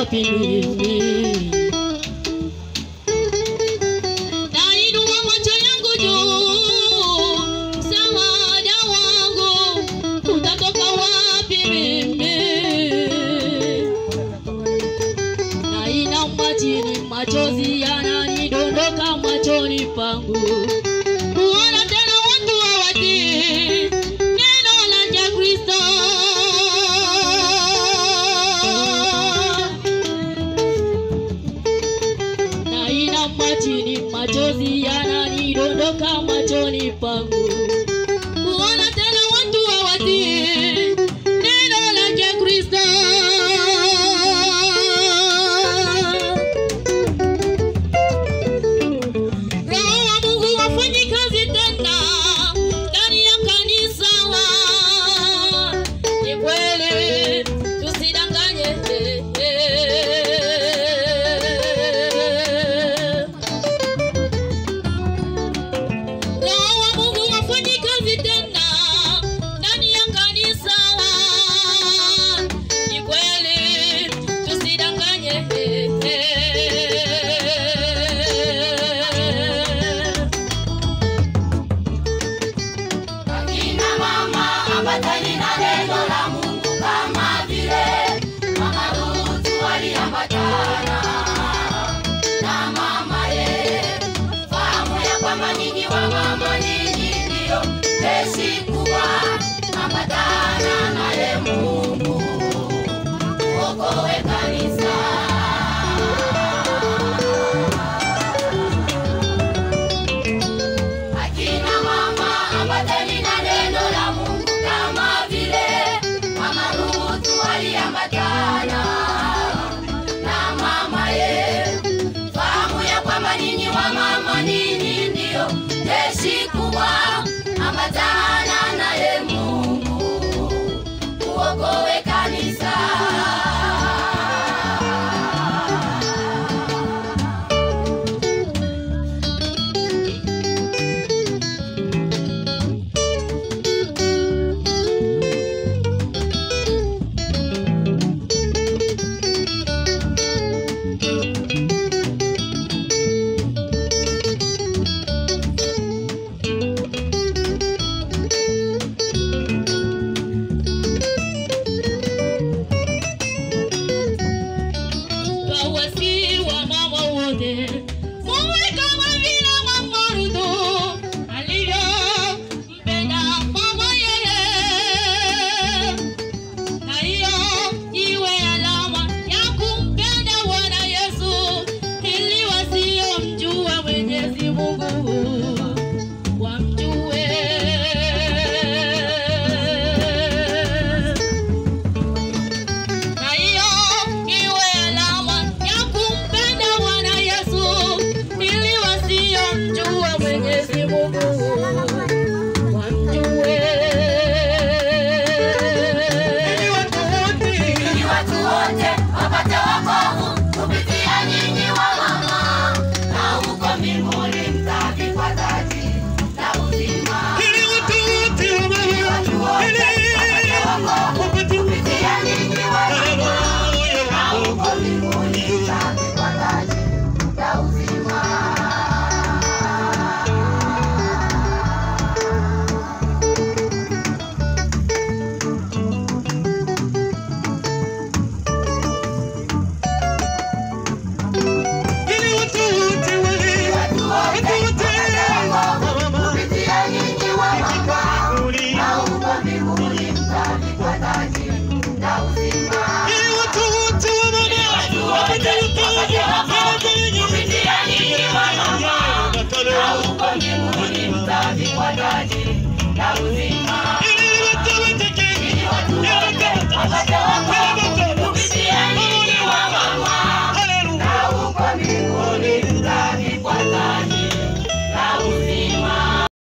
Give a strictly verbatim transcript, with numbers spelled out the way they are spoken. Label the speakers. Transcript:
Speaker 1: wapi mimi? Nainua macho yangu juu, msaada wangu utatoka wapi mimi? Nainama chini, machozi yananidondoka machoni pangu. Kuona tena watu hawatii neno la Kristo. Nainama chini, machozi yananidondoka machoni pangu. Kuona tena watu hawatii neno la Kristo. Roho wa Mungu wafanye kazi tena ndani ya kanisa. Ni kweli, tusidanganye. Roho wa Mungu wafanye kazi tena ndani ya kanisa. Ni kweli, tusidanganye.
Speaker 2: Akina mama ambatani na neno la Mungu kama vile Mama Ruth waliambatana na mama ye. Fahamu ya kwamba nyinyi wa mama nyinyi ndio jeshi kubwa. Ambatana naye Mungu uokoe kanisa. Akina mama ambatani na neno la Mungu kama vile Mama Ruth waliambatana na mama ye. Fahamu ya kwamba nyinyi wa mama nyinyi ndio jeshi kubwa. Ambatana naye Mungu uokoe kanisa.
Speaker 1: Wawasi wa mama wote, muwe kama vile Mama Ruth alivyompenda mama yeye. Na hiyo iwe alama ya kumpenda Bwana Yesu, ili wasiomjua Mwenyezi Mungu wamjue. Na hiyo iwe alama ya kumpenda Bwana Yesu, ili wasiomjua Mwenyezi Mungu wamjue.
Speaker 2: Ili watu wote wapate wokovu kupitia nyinyi wa mama, na huko mbinguni mtavikwa taji la uzima. Ili watu wote wapate wokovu kupitia nyinyi wa mama, na huko mbinguni mtavikwa taji la uzima. Ili watu wote wapate wokovu kupitia nyinyi wa mama, na huko mbinguni mtavikwa taji la uzima. Ili watu wote wapate wokovu kupitia nyinyi wa mama, na huko mbinguni mtavikwa taji la uzima. Ili watu wote wapate